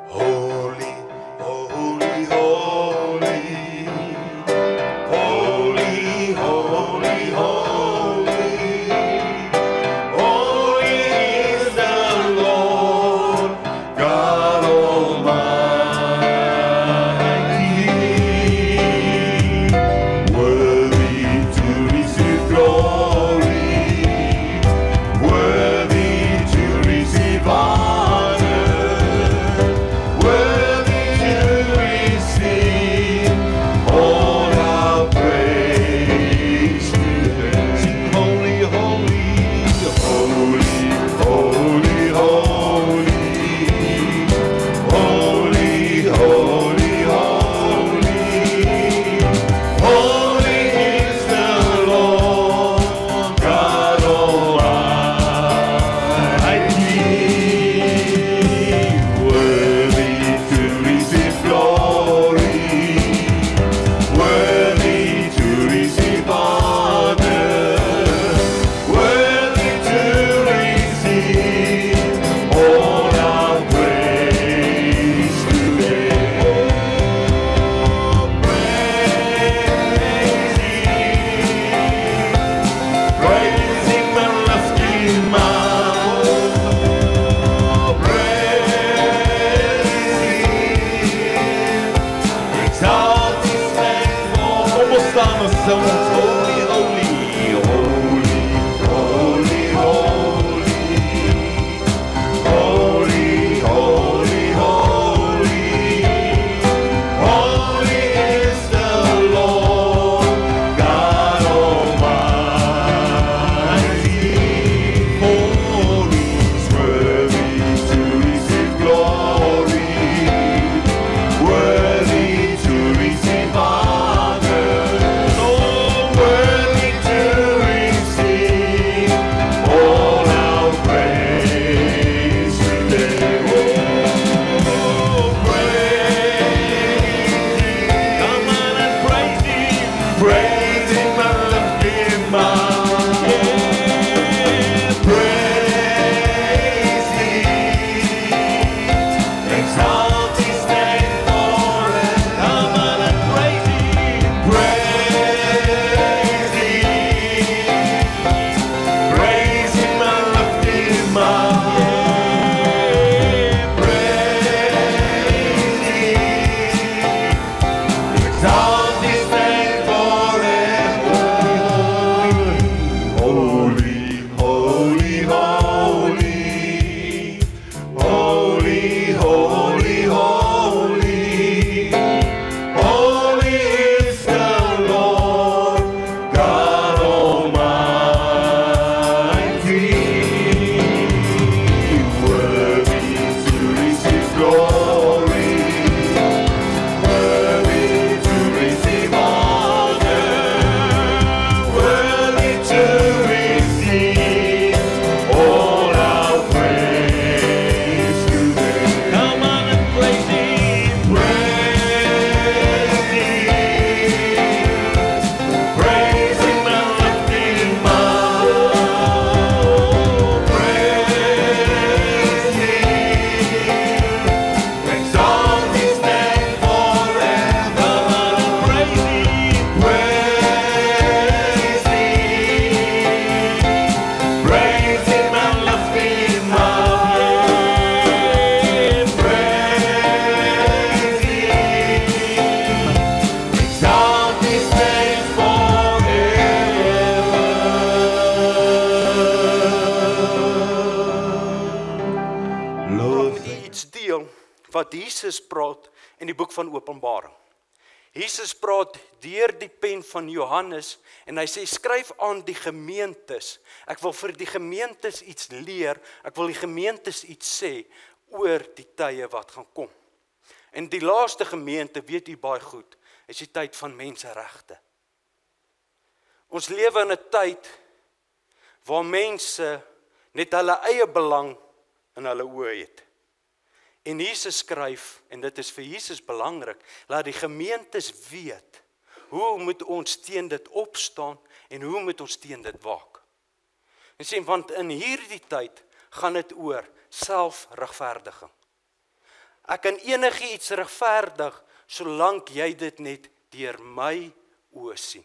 Holy, holy, holy. Holy, holy, holy. Holy is the Lord God Almighty. Worthy to receive glory. Worthy to receive honor. Worthy to receive all our praise today. Sing holy, holy, holy, holy, holy. Holy, holy, holy. Holy is the Lord God Almighty. Worthy to receive glory. Worthy to receive honor. Worthy to receive all our praise today. Oh, praising my lofty mouth. Exalt His name. Vamos staan ons zelfs. Holy, holy, holy, holy, holy. Holy, holy, holy. Holy is the Lord God Almighty. Holy is worthy to receive glory. Worthy to receive honor. Oh, worthy to receive all our praise today. Oh, praise Him. Come on and praise Him. Praise Him, my lofty mouth. Yeah, praise Him. Exalt His name forever. Come on and praise Him. Praise Him. Praise Him, my lofty mouth. Yeah, praise Him. Exalt His name forever. Holy, holy, holy. Holy, holy, holy. Holy is the Lord God Almighty. Worthy to receive glory. Worthy to receive honor. Worthy to receive all our praise today. Come on and praise Him. Praise Him. Praise Him, my lofty mouth. Praise Him. Exalt His name forever. Praise Him. Praise Him. Praise Him, my lofty mouth. Praise Him. Exalt His name forever. Lord, Ek wil iets deel wat Jesus praat in die boek van Openbaring. Jesus praat deur die pen van Johannes en hy sê skryf aan die gemeentes. Ek wil vir die gemeentes iets leer. Ek wil die gemeentes iets sê oor die tye wat gaan kom. En die laaste gemeente, weet u baie goed, is die tyd van menseregte. Ons lewe in 'n tyd waar mense net hulle eie belang in hulle oë het. En Jesus skryf, en dit is vir Jesus belangrik, laat die gemeentes weet, hoe moet ons teen dit opstaan, en hoe moet ons teen dit waak. En sê, want in hierdie tyd gaan dit oor selfregverdiging. Ek kan enigiets regverdig, solank jy dit net deur my oë sien.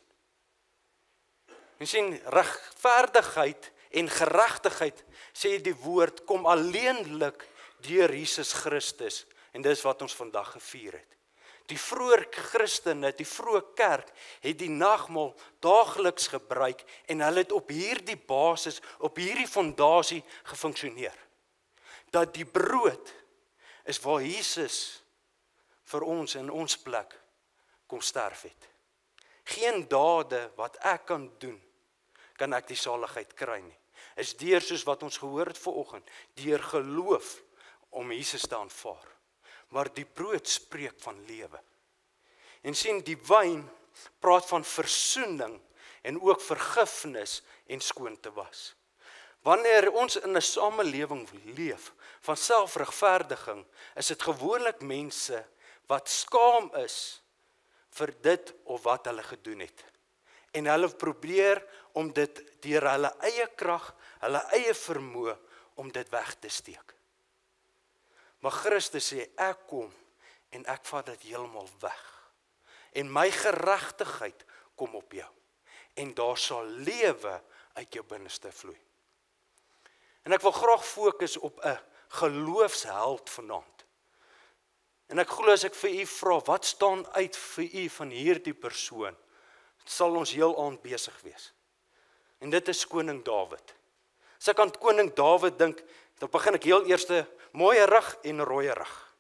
Jy sien, regverdigheid en geregtigheid, sê die woord, kom alleenlik deur Jesus Christus, en dis wat ons vandag gevier het. Die vroeë Christene, die vroeë kerk, het die nagmaal daagliks gebruik, en hulle het op hierdie basis, op hierdie fondasie gefunksioneer. Dat die brood is waar Jesus vir ons in ons plek kom sterf het. Geen dade wat ek kan doen, kan ek die saligheid kry nie. Is deur soos wat ons gehoor het vanoggend, deur geloof om Jesus te aanvaar. Maar die brood spreek van lewe. En sien, die wyn praat van versoening en ook vergifnis en skoon te was. Wanneer ons in 'n samelewing leef van selfregverdiging, is dit gewoonlik mense wat skaam is vir dit of wat hulle gedoen het. En hulle probeer om dit deur hulle eie krag, hulle eie vermoë om dit weg te steek. Maar Christus sê, ek kom en ek vat dit heeltemal weg. En my geregtigheid kom op jou. En daar sal lewe uit jou binneste vloei. En ek wil graag fokus op 'n geloofsheld vanaand. En ek glo as ek vir u vra, wat staan uit vir u van hierdie persoon, sal ons heel aand besig wees. En dit is koning Dawid. As ek aan koning Dawid dink, dan begin ek heel eers mooie rug en rooie rug.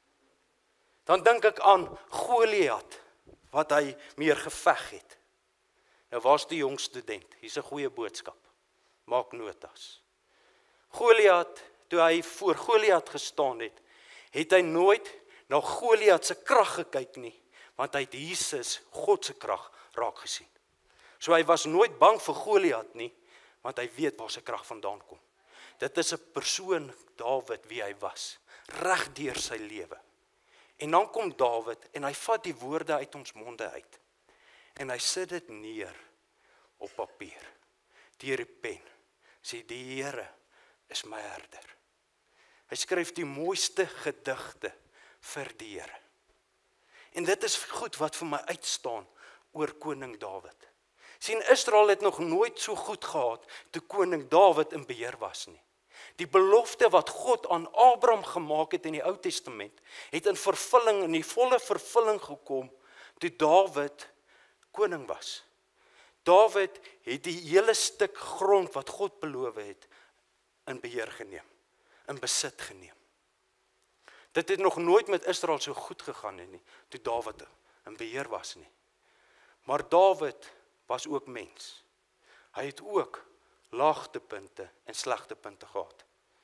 Dan dink ek aan Goliat, wat hy meer geveg het. Nou was die jong student, hier's 'n goeie boodskap. Maak notas. Goliat, toe hy voor Goliat gestaan het, het hy nooit na Goliat se krag gekyk nie, want hy het Jesus, God se krag, raak gesien. So hy was nooit bang vir Goliat nie, want hy weet waar sy krag vandaan kom. Dit is 'n persoon, Dawid, wie hy was, reg deur sy lewe. En dan kom Dawid, en hy vat die woorde uit ons monde uit, en hy sit dit neer op papier, deur die pen, sê die Here is my herder. Hy skryf die mooiste gedigte vir die Here. En dit is goed wat vir my uitstaan oor koning Dawid. Sien, Israel het nog nooit so goed gehad toe koning Dawid in beheer was nie. Die belofte wat God aan Abraham gemaak het in die Ou Testament, het in vervulling, in die volle vervulling gekom, toe Dawid koning was. Dawid het die hele stuk grond wat God beloof het, in beheer geneem, in besit geneem. Dit het nog nooit met Israel so goed gegaan nie, toe Dawid in beheer was nie. Maar Dawid was ook mens. Hy het ook laagtepunte en slegtepunte gehad.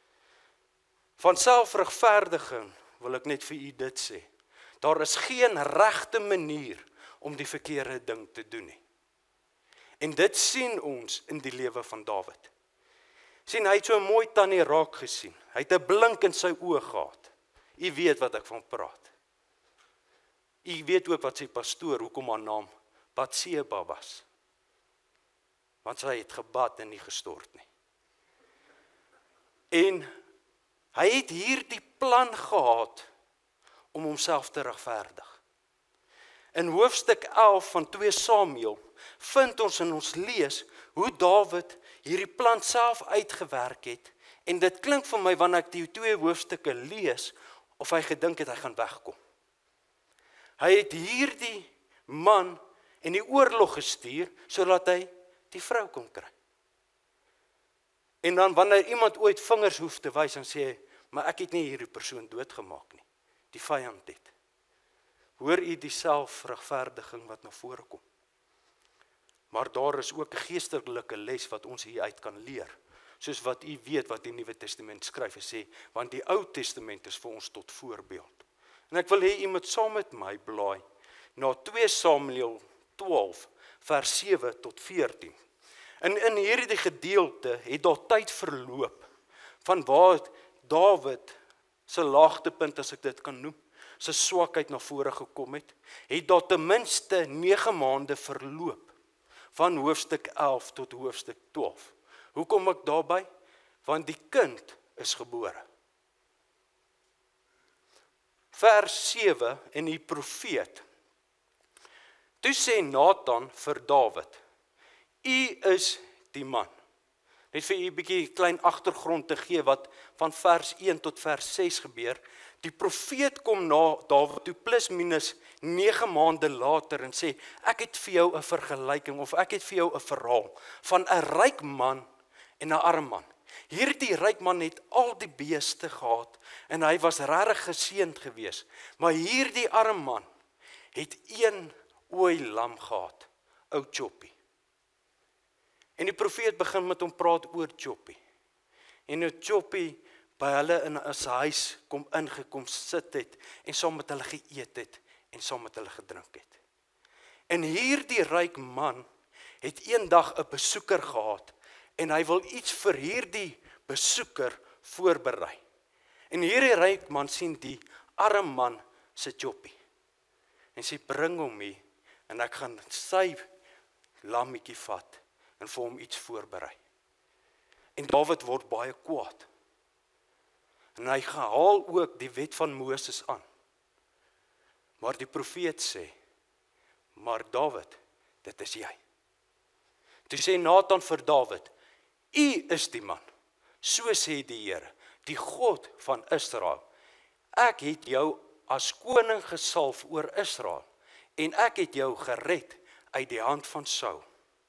Van selfregverdiging wil ek net vir u dit sê. Daar is geen regte manier om die verkeerde ding te doen nie. En dit sien ons in die lewe van Dawid. Sien, hy het so 'n mooi tannie raak gesien. Hy het 'n blink in sy oë gehad. U weet wat ek van praat. U weet ook wat sy pastoor, hoekom haar naam Batseba was. Want sy het gebad en nie gestort nie. En hy het hierdie plan gehad om homself te regverdig. In hoofstuk 11 van 2 Samuel vind ons en ons lees hoe Dawid hierdie plan self uitgewerk het, en dit klink vir my wanneer ek die 2 hoofstukke lees, of hy gedink het hy gaan wegkom. Hy het hierdie man in die oorlog gestuur, sodat hy die vrou kon kry. En dan wanneer iemand ooit vingers hoef te wys, dan sê hy, maar ek het nie hierdie persoon doodgemaak nie. Die vyand het. Hoor u die selfregverdiging wat na vore kom? Maar daar is ook 'n geestelike les wat ons hier uit kan leer. Soos wat u weet wat die Nuwe Testament skryf en sê, want die Ou Testament is vir ons tot voorbeeld. En ek wil hê u moet saam met my blaai na 2 Samuel 12 vers 7 tot 14. En in hierdie gedeelte het daar tyd verloop van waar Dawid se laagtepunt, as ek dit kan noem, sy swakheid na vore gekom het daar ten minste 9 maande verloop van hoofstuk 11 tot hoofstuk 12. Hoe kom ek daarby? Want die kind is gebore. vers 7 in die profeet. Toe sê Nathan vir Dawid, U is die man. Net vir u 'n bietjie klein agtergrond te gee wat van vers 1 tot vers 6 gebeur. Die profeet kom na Dawid toe plus minus 9 maande later en sê, ek het vir jou 'n vergelyking of ek het vir jou 'n verhaal van 'n ryk man en 'n arm man. Hierdie ryk man het al die beeste gehad en hy was regtig geseënd geweest, maar hierdie arm man het een ooilam gehad, ou Choppie. En die profeet begin met hom praat oor Choppie. En nou Choppie by hulle in 'n huis kom sit het en saam met hulle geëet het en saam met hulle gedrink het. En hierdie ryk man het eendag 'n besoeker gehad en hy wil iets vir hierdie besoeker voorberei. En hierdie ryk man sien die arm man se Choppie. En sê bring hom hier en ek gaan sy lammetjie vat en vir hom iets voorberei. En Dawid word baie kwaad. En hy haal ook die wet van Moses aan. Maar die profeet sê, maar Dawid, dit is jy. Toe sê Nathan vir Dawid, U is die man, so sê die Here, die God van Israel. Ek het jou as koning gesalf oor Israel, en ek het jou gered uit die hand van Saul.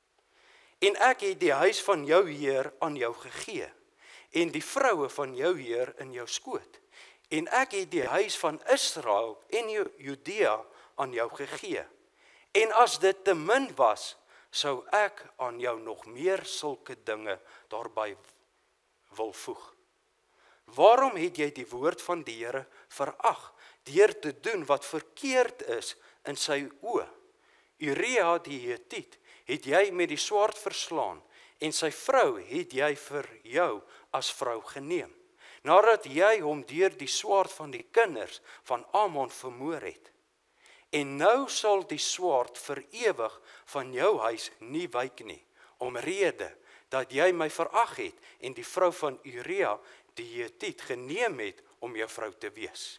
En ek het die huis van jou Heer aan jou gegee, en die vroue van jou Heer in jou skoot. En ek het die huis van Israel en Judea aan jou gegee. En as dit te min was, sou ek aan jou nog meer sulke dinge daarby wil voeg. Waarom het jy die woord van die Here verag, deur te doen wat verkeerd is in sy oë? Uria die Hetiet het jy met die swaard verslaan, en sy vrou het jy vir jou as vrou geneem, nadat jy hom deur die swaard van die kinders van Ammon vermoor het. En nou sal die swaard vir ewig van jou huis nie wyk nie, omrede dat jy my verag het en die vrou van Uria die Hetiet geneem het om jou vrou te wees.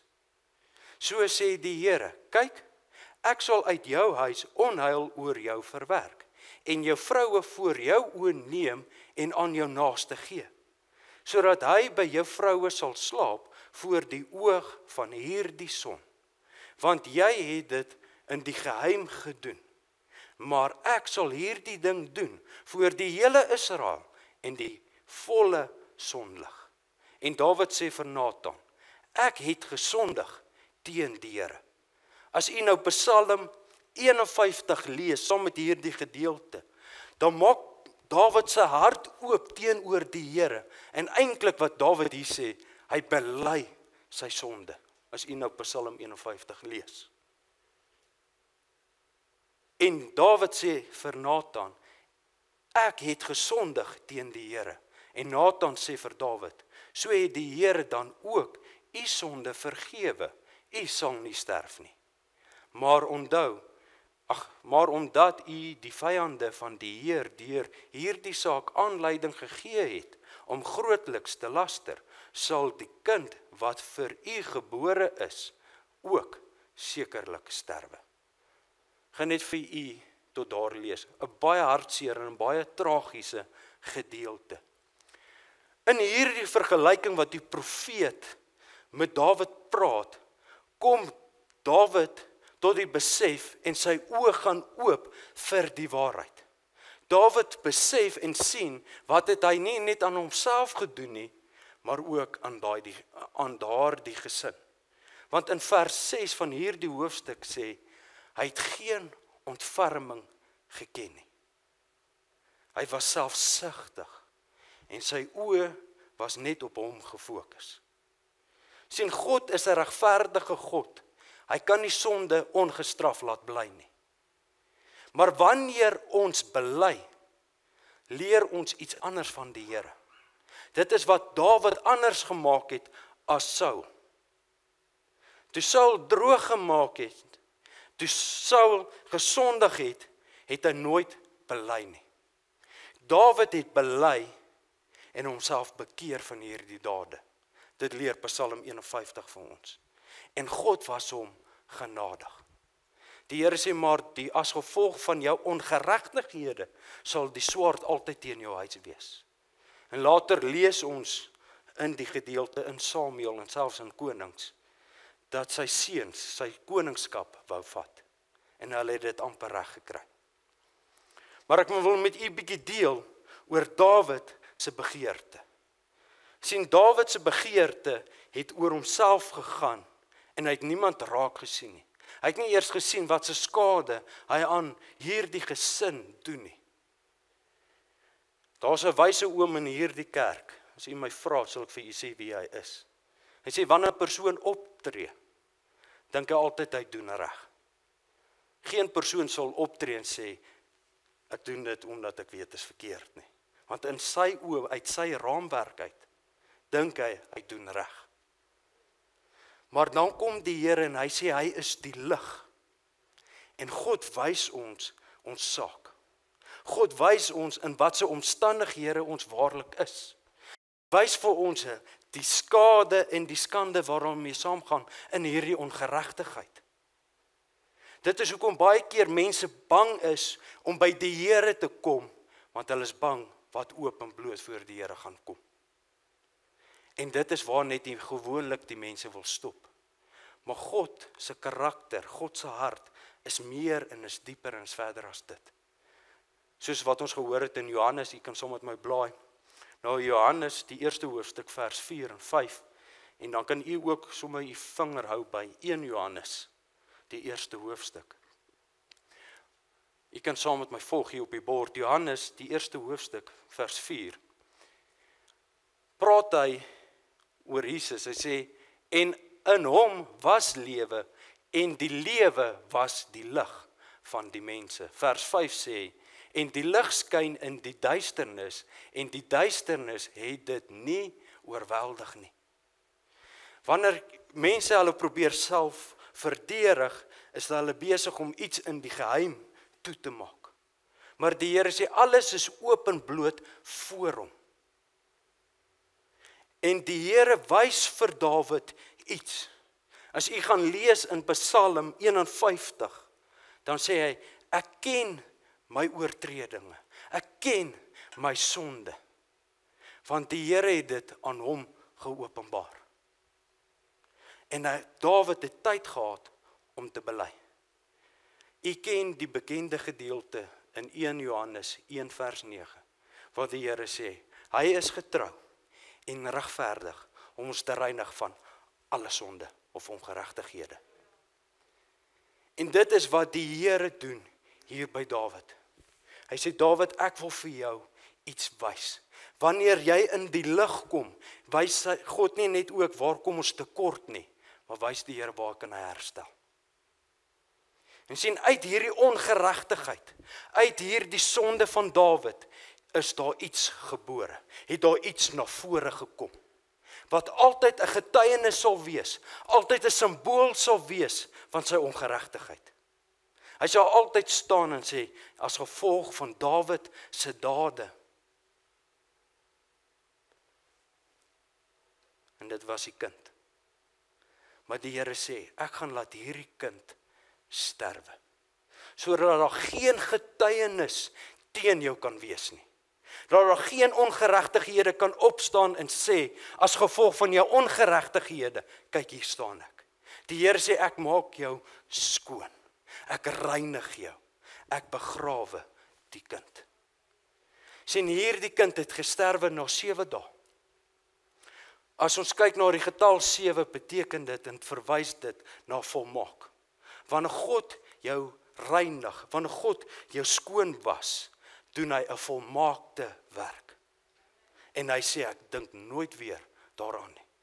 So sê die Here, kyk, ek sal uit jou huis onheil oor jou verwerk, en jou vroue voor jou oë neem en aan jou naaste gee, sodat hy by jou vroue sal slaap voor die oog van hierdie son. Want jy het dit in die geheim gedoen, maar ek sal hierdie ding doen voor die hele Israel en die volle sonlig. En Dawid sê vir Nathan, ek het gesondig teen die Here. As u nou Psalm 51 lees, saam met hierdie gedeelte, dan maak Dawid se hart oop teenoor die Here. En eintlik wat Dawid hier sê, hy bely sy sonde, as u nou Psalm 51 lees. En Dawid sê vir Nathan, ek het gesondig teen die Here. En Nathan sê vir Dawid, so het die Here dan ook u sonde vergewe, u sal nie sterf nie. Maar omdat u die vyande van die Heer deur hierdie saak aanleiding gegee het om grootliks te laster, sal die kind wat vir u gebore is, ook sekerlik sterwe. Gaan net vir u tot daar lees, 'n baie hartseer en 'n baie tragiese gedeelte. In hierdie vergelyking wat die profeet met Dawid praat, kom Dawid tot die besef en sy oë gaan oop vir die waarheid. Dawid besef en sien wat het hy nie net aan homself gedoen nie, maar ook aan daardie gesin. Want in vers 6 van hierdie hoofstuk sê, hy het geen ontferming geken nie. Hy was selfsugtig en sy oë was net op hom gefokus. Sien, God is 'n regverdige God. Hy kan nie sonde ongestraf laat bly nie. Maar wanneer ons bely, leer ons iets anders van die Here. Dit is wat Dawid anders gemaak het as Saul. Toe Saul droog gemaak het, toe Saul gesondig het, het hy nooit bely nie. Dawid het bely en homself bekeer van hierdie dade. Dit leer Psalm 51 vir ons. en God was hom genadig. Die Here sê maar, as gevolg van jou ongeregtighede sal die swaard altyd teen jou huis wees. En later lees ons in die gedeelte in Samuel en selfs in Konings, dat sy seuns sy koningskap wou vat. En hulle het dit amper reg gekry. Maar ek wil met u bietjie deel oor Dawid se begeerte. Sien, Dawid se begeerte het oor homself gegaan en hy het niemand raak gesien nie. Hy het nie eers gesien wat se skade hy aan hierdie gesin doen nie. Daar's 'n wyse oom in hierdie kerk. As u my vra, sal ek vir u sê wie hy is. Hy sê wanneer 'n persoon optree, dink hy altyd hy doen reg. Geen persoon sal optree en sê ek doen dit omdat ek weet is verkeerd nie. Want in sy oë, uit sy raamwerk uit, dink hy doen reg. Maar dan kom die Here en hy sê hy is die lig. En God wys ons saak. God wys ons in watse omstandighede ons waarlik is. Wys vir ons die skade en die skande waarmee saamgaan in hierdie ongeregtigheid. Dit is hoekom baie keer mense bang is om by die Here te kom, want hulle is bang wat oop en bloot voor die Here gaan kom. En dit is waar net gewoonlik die mense wil stop. Maar God se karakter, God se hart is meer en is dieper en is verder as dit. Soos wat ons gehoor het in Johannes, u kan saam met my blaai. Nou Johannes, die eerste hoofstuk vers 4 en 5. En dan kan u ook sommer u vinger hou by 1 Johannes, die eerste hoofstuk. U kan saam met my volg hier op die bord. Johannes, die eerste hoofstuk, vers 4. Praat hy oor Jesus. Hy sê, en in hom was lewe, en die lewe was die lig van die mense. Vers 5 sê, en die lig skyn in die duisternis, en die duisternis het dit nie oorweldig nie. Wanneer mense hulle probeer self verdedig, is hulle besig om iets in die geheim toe te maak. Maar die Here sê, alles is oop en bloot voor hom. En die Here wys vir Dawid iets. As u gaan lees in Psalm 51, dan sê hy, ek ken my oortredinge, ek ken my sonde, want die Here het dit aan hom geopenbaar. En Dawid het tyd gehad om te bely. U ken die bekende gedeelte in 1 Johannes 1 vers 9, waar die Here sê, hy is getrou en regverdig om ons te reinig van alle sonde of ongeregtighede. En dit is wat die Here doen hier by Dawid. Hy sê, Dawid, ek wil vir jou iets wys. Wanneer jy in die lig kom, wys God nie net ook waar kom ons tekort nie, maar wys die Here waar kan hy herstel. En sien, uit hierdie ongeregtigheid, uit hierdie sonde van Dawid, is daar iets gebore, het daar iets na vore gekom, wat altyd 'n getuienis sal wees, altyd 'n simbool sal wees van sy ongeregtigheid. Hy sal altyd staan en sê, as gevolg van Dawid se dade. En dit was die kind. Maar die Here sê, ek gaan laat hierdie kind sterwe, sodat daar geen getuienis teen jou kan wees nie. Dat daar geen ongeregtighede kan opstaan en sê, as gevolg van jou ongeregtighede, kyk hier staan ek. Die Here sê, ek maak jou skoon, ek reinig jou, ek begrawe die kind. Sien, hierdie kind het gesterwe na 7 dae. As ons kyk na die getal 7, beteken dit en verwys dit na volmaak. Wanneer God jou reinig, wanneer God jou skoon was, doen hy 'n volmaakte werk. En hy sê, ek dink nooit weer daaraan nie.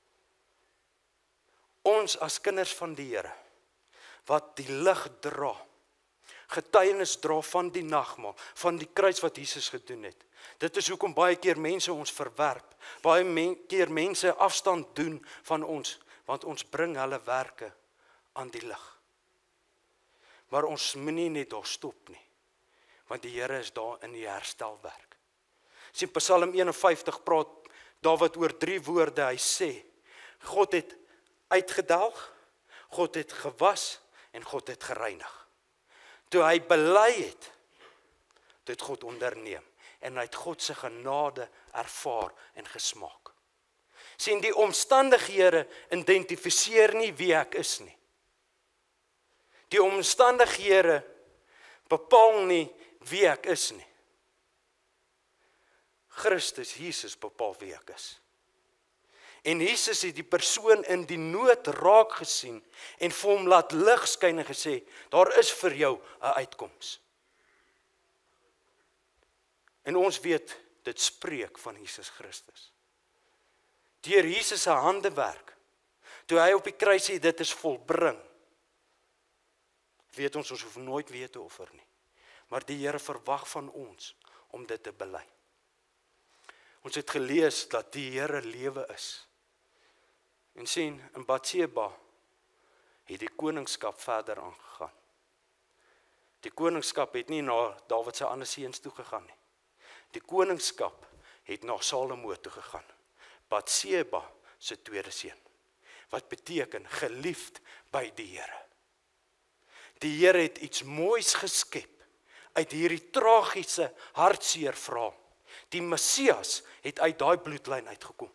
Ons as kinders van die Here, wat die lig dra, getuienis dra van die nagmaal, van die kruis wat Jesus gedoen het. Dit is hoekom baie keer mense ons verwerp, baie keer mense afstand doen van ons, want ons bring hulle werke aan die lig. Maar ons moenie net daar stop nie, want die Here is daar in die herstelwerk. Sien, Psalm 51 praat Dawid oor 3 woorde, hy sê, God het uitgedelg, God het gewas en God het gereinig. Toe hy bely het, toe het God onderneem en hy het God se genade ervaar en gesmaak. Sien, die omstandighede identifiseer nie wie ek is nie. Die omstandighede bepaal nie wie ek is nie. Christus Jesus bepaal wie ek is. En Jesus het die persoon in die nood raak gesien en vir hom laat lig skyn en gesê, daar is vir jou 'n uitkoms. En ons weet, dit spreek van Jesus Christus. Deur Jesus se handewerk, toe hy op die kruis sê, dit is volbring, weet ons hoef nooit weer te offer nie. Maar die Here verwag van ons om dit te bely. Ons het gelees dat die Here lewe is. En sien, in Batseba het die koningskap verder aangegaan. Die koningskap het nie na Dawid se ander seuns toe gegaan nie. Die koningskap het na Salomo toe gegaan. Batseba se tweede seun. Wat beteken geliefd by die Here. Die Here het iets moois geskep uit hierdie tragiese hartseer verhaal. Die Messias het uit daai bloedlyn uitgekom.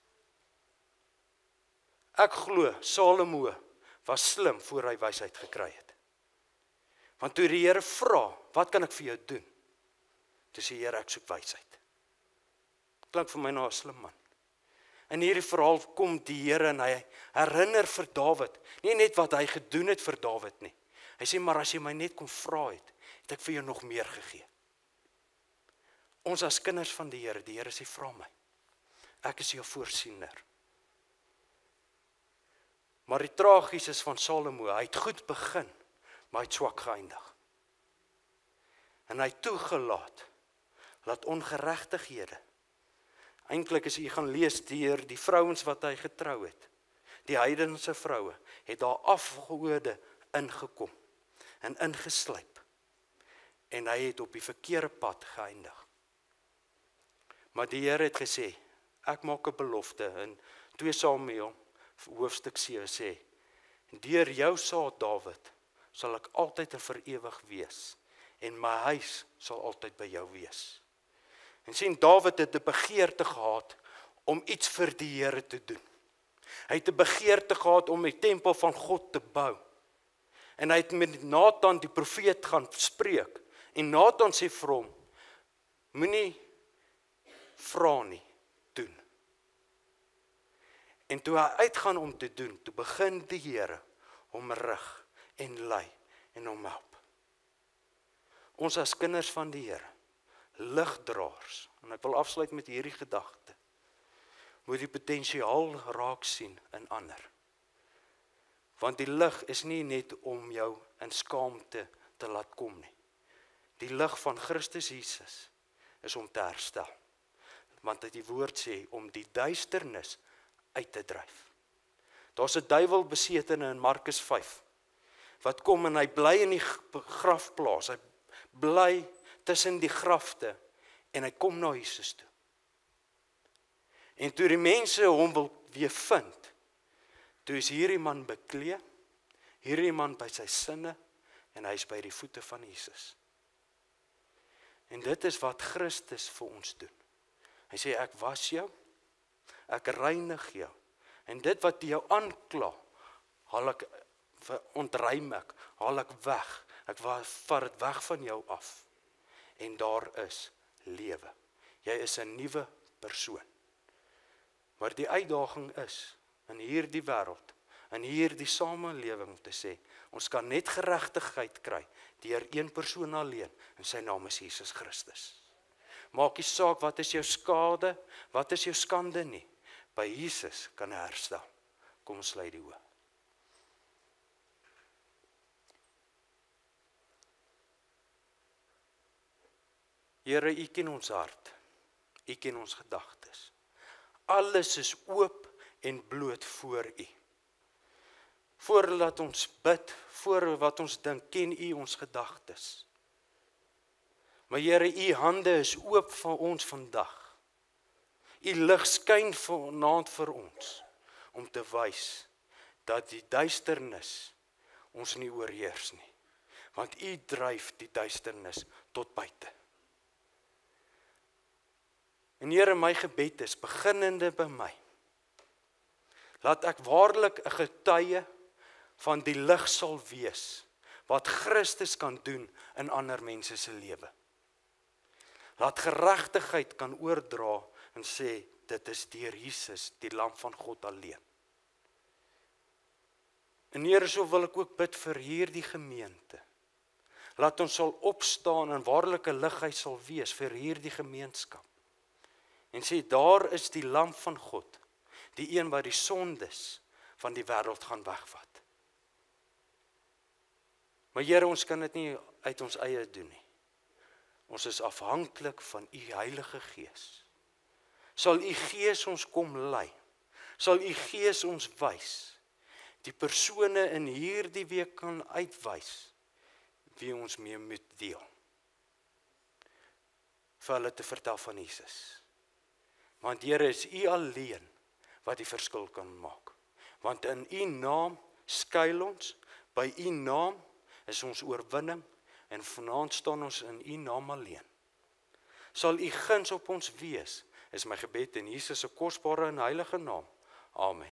Ek glo Salomo was slim voor hy wysheid gekry het. Want toe die Here vra, wat kan ek vir jou doen? Toe sê Here, ek soek wysheid. Klink vir my na 'n slim man. In hierdie verhaal kom die Here en hy herinner vir Dawid, nie net wat hy gedoen het vir Dawid nie. Hy sê, maar as jy my net kon vra het ek vir jou nog meer gegee. Ons as kinders van die Here sê, vra my. Ek is jou voorsiener. Maar die tragies is van Salomo, hy het goed begin, maar hy het swak geëindig. En hy het toegelaat, dat ongeregtighede, eintlik as jy gaan lees deur die vrouens wat hy getrou het, die heidense vroue, het daar afgode ingekom, en ingeslyp, en hy het op die verkeerde pad geëindig. Maar die Here het gesê, ek maak 'n belofte, in 2 Samuel, hoofstuk 7 sê, deur jou saad Dawid, sal ek altyd en vir ewig wees, en my huis sal altyd by jou wees. En sien, Dawid het 'n begeerte gehad, om iets vir die Here te doen. Hy het 'n begeerte gehad, om die tempel van God te bou. En hy het met Nathan die profeet gaan spreek, en Nathan sê vir hom, moenie vra nie, doen. En toe hy uitgaan om te doen, toe begin die Here hom rig en lei en hom help. Ons as kinders van die Here, ligdraers, en ek wil afsluit met hierdie gedagte, moet die potensiaal raak sien in ander. Want die lig is nie net om jou in skaamte te laat kom nie. Die lig van Christus Jesus is om te herstel. Want die woord sê om die duisternis uit te dryf. Daar's 'n duiwelbesetene in Markus 5, wat kom en hy bly in die grafplaas, hy bly tussen die grafte, en hy kom na Jesus toe. En toe die mense hom wil weer vind, toe is hierdie man beklee, hierdie man by sy sinne, en hy is by die voete van Jesus. En dit is wat Christus vir ons doen. Hy sê, ek was jou, ek reinig jou, en dit wat jou aankla, haal ek, ontruim ek, haal ek weg, ek vat dit weg van jou af, en daar is lewe. Jy is 'n nuwe persoon. Maar die uitdaging is, in hierdie wêreld, in hierdie samelewing om te sê, ons kan net geregtigheid kry, deur een persoon alleen, en sy naam is Jesus Christus. Maak nie saak, wat is jou skade, wat is jou skande nie, by Jesus kan hy herstel. Kom ons sluit die oë. Here, U ken ons hart, U ken ons gedagtes. Alles is oop en bloot voor U. Voordat ons bid, voor wat ons dink, ken U ons gedagtes. Maar Here, U hande is oop vir ons vandag. U lig skyn vanaand vir ons, om te wys dat die duisternis ons nie oorheers nie. Want U dryf die duisternis tot buite. En Here, my gebed is, beginnende by my, laat ek waarlik 'n getuie van die lig sal wees, wat Christus kan doen in ander mense se lewe. Laat geregtigheid kan oordra en sê, dit is deur Jesus, die lam van God alleen. En Here, so wil ek ook bid vir hierdie gemeente. Laat ons sal opstaan en waarlik 'n ligheid sal wees vir hierdie gemeenskap. En sê, daar is die lam van God, die een wat die sondes van die wêreld gaan wegvat. Maar Here, ons kan dit nie uit ons eie doen nie. Ons is afhanklik van U Heilige Gees. Sal U Gees ons kom lei? Sal U Gees ons wys? Die persone in hierdie week kan uitwys wie ons mee moet deel. Vir hulle te vertel van Jesus. Want Here, is U alleen wat die verskil kan maak. Want in U naam skuil ons, by U naam is ons oorwinning, en vanaand staan ons in U naam alleen. Sal U guns op ons wees, is my gebed in Jesus se kosbare en heilige naam. Amen.